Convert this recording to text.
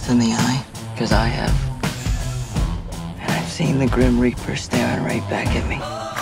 death in the eye? Because I have. And I've seen the Grim Reaper staring right back at me.